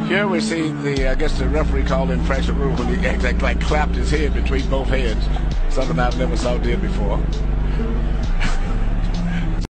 Here we see the, I guess the referee called infraction rule when he like clapped his head between both heads. Something I've never saw did before.